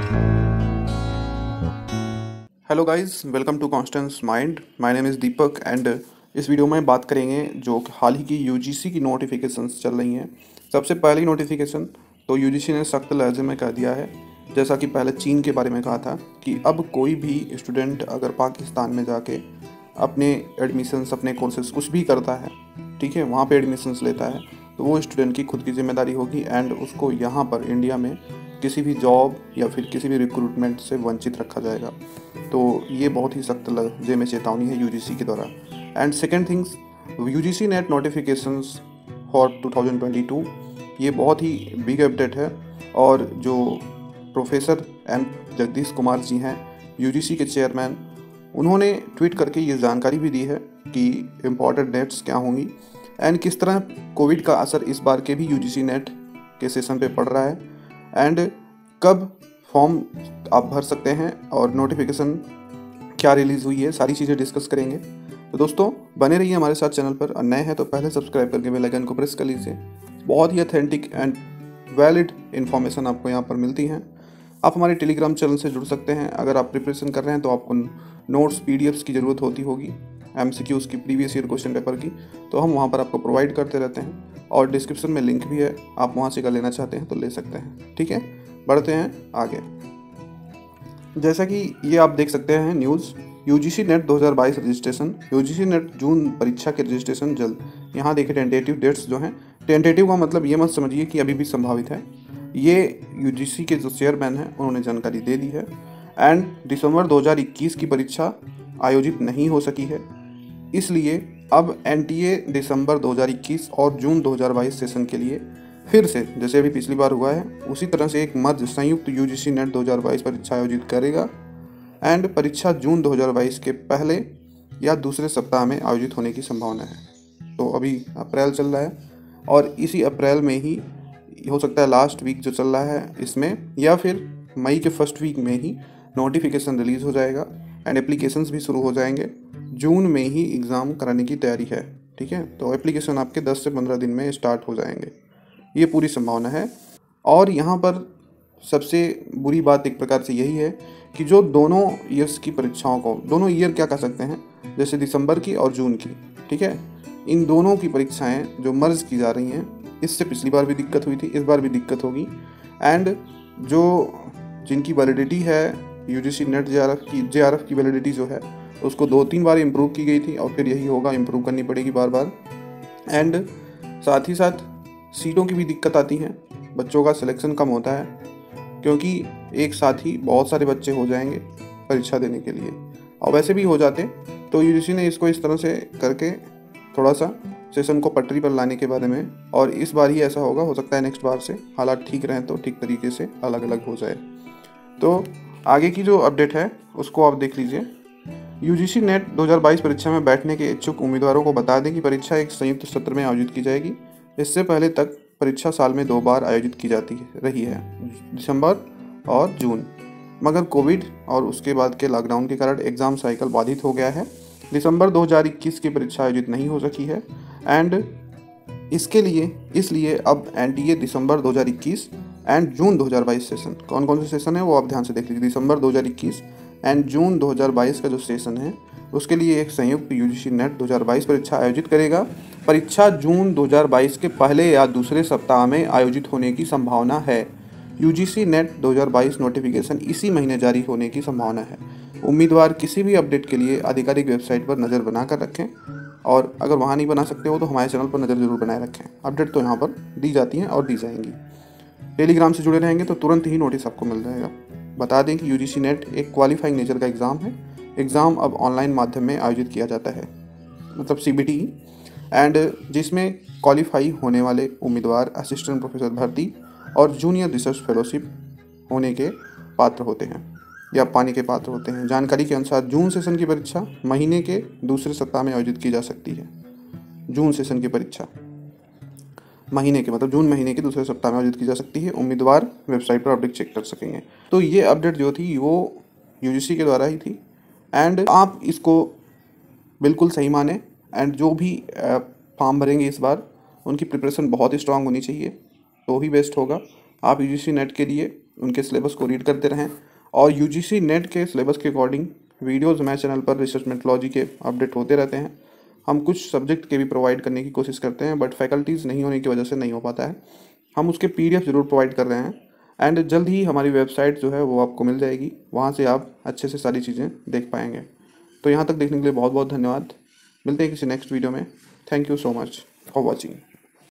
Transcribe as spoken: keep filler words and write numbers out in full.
Hello guys, welcome to Constance Mind. My name is Deepak and इस video में बात करेंगे जो कि हाल ही की यूजीसी की नोटिफिकेशंस चल रही हैं। सबसे पहली नोटिफिकेशन तो यूजीसी ने सख्त लहजे में कह दिया है, जैसा कि पहले चीन के बारे में कहा था कि अब कोई भी स्टूडेंट अगर पाकिस्तान में जाके अपने एडमिशन्स, अपने कोर्सेज कुछ भी करता है, ठीक है, वहाँ पे एडमिशन्स लेता है, तो वो स्टूडेंट की खुद की जिम्मेदारी होगी एंड उसको यहाँ पर इंडिया में किसी भी जॉब या फिर किसी भी रिक्रूटमेंट से वंचित रखा जाएगा। तो ये बहुत ही सख्त लहजे में चेतावनी है यूजीसी के द्वारा। And second things, UGC NET notifications for two thousand twenty two, ये बहुत ही बिग अपडेट है। और जो प्रोफेसर एम जगदीश कुमार जी हैं, यूजीसी के चेयरमैन, उन्होंने ट्वीट करके ये जानकारी भी दी है कि इम्पॉर्टेंट डेट्स क्या होंगी एंड किस तरह कोविड का असर इस बार के भी यूजीसी नेट के सेशन पे पड़ रहा है एंड कब फॉर्म आप भर सकते हैं और नोटिफिकेशन क्या रिलीज़ हुई है, सारी चीज़ें डिस्कस करेंगे। तो दोस्तों बने रहिए हमारे साथ चैनल पर, और नए हैं तो पहले सब्सक्राइब करके बेल आइकन को प्रेस कर लीजिए। बहुत ही ऑथेंटिक एंड वैलिड इन्फॉर्मेशन आपको यहाँ पर मिलती हैं। आप हमारे टेलीग्राम चैनल से जुड़ सकते हैं। अगर आप प्रिपरेशन कर रहे हैं तो आपको नोट्स पीडीएफ्स की ज़रूरत होती होगी, एमसीक्यूज़ की, प्रीवियस ईयर क्वेश्चन पेपर की, तो हम वहाँ पर आपको प्रोवाइड करते रहते हैं और डिस्क्रिप्शन में लिंक भी है, आप वहाँ से अगर लेना चाहते हैं तो ले सकते हैं। ठीक है, बढ़ते हैं आगे। जैसा कि ये आप देख सकते हैं न्यूज़, यूजीसी नेट दो हज़ार बाईस रजिस्ट्रेशन, यूजीसी नेट जून परीक्षा के रजिस्ट्रेशन जल्द। यहाँ देखिए टेंटेटिव डेट्स जो हैं, टेंटेटिव का मतलब ये मत समझिए कि अभी भी संभावित है, ये यूजीसी के जो चेयरमैन हैं उन्होंने जानकारी दे दी है। एंड दिसंबर दो हज़ार इक्कीस की परीक्षा आयोजित नहीं हो सकी है, इसलिए अब एनटीए दिसंबर दो हज़ार इक्कीस और जून दो हज़ार बाईस सेशन के लिए फिर से, जैसे अभी पिछली बार हुआ है, उसी तरह से एक मध्य संयुक्त यूजीसी नेट दो हज़ार बाईस परीक्षा आयोजित करेगा एंड परीक्षा जून दो हज़ार बाईस के पहले या दूसरे सप्ताह में आयोजित होने की संभावना है। तो अभी अप्रैल चल रहा है और इसी अप्रैल में ही हो सकता है लास्ट वीक जो चल रहा है इसमें, या फिर मई के फर्स्ट वीक में ही नोटिफिकेशन रिलीज़ हो जाएगा एंड एप्लीकेशंस भी शुरू हो जाएंगे। जून में ही एग्ज़ाम कराने की तैयारी है। ठीक है, तो एप्लीकेशन आपके दस से पंद्रह दिन में स्टार्ट हो जाएंगे, ये पूरी संभावना है। और यहाँ पर सबसे बुरी बात एक प्रकार से यही है कि जो दोनों ईयर्स की परीक्षाओं को, दोनों ईयर क्या कह सकते हैं, जैसे दिसंबर की और जून की, ठीक है, इन दोनों की परीक्षाएं जो मर्ज की जा रही हैं, इससे पिछली बार भी दिक्कत हुई थी, इस बार भी दिक्कत होगी। एंड जो जिनकी वैलिडिटी है यूजीसी नेट जेआरएफ की, जेआरएफ की वैलिडिटी जो है उसको दो तीन बार इम्प्रूव की गई थी और फिर यही होगा, इम्प्रूव करनी पड़ेगी बार बार। एंड साथ ही साथ सीटों की भी दिक्कत आती है, बच्चों का सिलेक्शन कम होता है क्योंकि एक साथ ही बहुत सारे बच्चे हो जाएंगे परीक्षा देने के लिए, और वैसे भी हो जाते। तो यूजीसी ने इसको इस तरह से करके थोड़ा सा सेशन को पटरी पर लाने के बारे में, और इस बार ही ऐसा होगा, हो सकता है नेक्स्ट बार से हालात ठीक रहें तो ठीक तरीके से अलग अलग हो जाए। तो आगे की जो अपडेट है उसको आप देख लीजिए। यूजीसी नेट दो हज़ार बाईस परीक्षा में बैठने के इच्छुक उम्मीदवारों को बता दें कि परीक्षा एक संयुक्त सत्र में आयोजित की जाएगी। इससे पहले तक परीक्षा साल में दो बार आयोजित की जाती रही है, दिसंबर और जून, मगर कोविड और उसके बाद के लॉकडाउन के कारण एग्ज़ाम साइकिल बाधित हो गया है। दिसंबर दो हज़ार इक्कीस की परीक्षा आयोजित नहीं हो सकी है एंड इसके लिए इसलिए अब एनटीए दिसंबर दो हज़ार इक्कीस एंड जून दो हज़ार बाईस सेशन, कौन कौन से सेशन है वो आप ध्यान से देख लीजिए। दिसंबर दो हज़ार इक्कीस एंड जून दो हज़ार बाईस का जो सेशन है उसके लिए एक संयुक्त यूजीसी नेट दो हज़ार बाईस परीक्षा आयोजित करेगा। परीक्षा जून दो हज़ार बाईस के पहले या दूसरे सप्ताह में आयोजित होने की संभावना है। यूजीसी नेट दो हज़ार बाईस नोटिफिकेशन इसी महीने जारी होने की संभावना है। उम्मीदवार किसी भी अपडेट के लिए आधिकारिक वेबसाइट पर नज़र बना कर रखें, और अगर वहाँ नहीं बना सकते हो तो हमारे चैनल पर नज़र जरूर बनाए रखें। अपडेट तो यहाँ पर दी जाती हैं और दी जाएंगी। टेलीग्राम से जुड़े रहेंगे तो तुरंत ही नोटिस आपको मिल जाएगा। बता दें कि यूजीसी नेट एक क्वालिफाइंग नेचर का एग्ज़ाम है। एग्ज़ाम अब ऑनलाइन माध्यम में आयोजित किया जाता है, मतलब सीबीटी, एंड जिसमें क्वालिफाई होने वाले उम्मीदवार असिस्टेंट प्रोफेसर भर्ती और जूनियर रिसर्च फेलोशिप होने के पात्र होते हैं या पाने के पात्र होते हैं। जानकारी के अनुसार जून सेशन की परीक्षा महीने के दूसरे सप्ताह में आयोजित की जा सकती है। जून सेशन की परीक्षा महीने के मतलब जून महीने के दूसरे सप्ताह में आयोजित की जा सकती है। उम्मीदवार वेबसाइट पर अपडेट चेक कर सकेंगे। तो ये अपडेट जो थी वो यूजीसी के द्वारा ही थी एंड आप इसको बिल्कुल सही माने। एंड जो भी फॉर्म भरेंगे इस बार उनकी प्रिपरेशन बहुत ही स्ट्रांग होनी चाहिए, तो ही बेस्ट होगा। आप यूजीसी नेट के लिए उनके सिलेबस को रीड करते रहें और यूजीसी नेट के सिलेबस के अकॉर्डिंग वीडियोस हमारे चैनल पर रिसर्च मेथोडोलॉजी के अपडेट होते रहते हैं। हम कुछ सब्जेक्ट के भी प्रोवाइड करने की कोशिश करते हैं, बट फैकल्टीज़ नहीं होने की वजह से नहीं हो पाता है। हम उसके पीडीएफ ज़रूर प्रोवाइड कर रहे हैं एंड जल्द ही हमारी वेबसाइट जो है वो आपको मिल जाएगी, वहाँ से आप अच्छे से सारी चीज़ें देख पाएंगे। तो यहाँ तक देखने के लिए बहुत बहुत धन्यवाद। मिलते हैं किसी नेक्स्ट वीडियो में। Thank you so much for watching.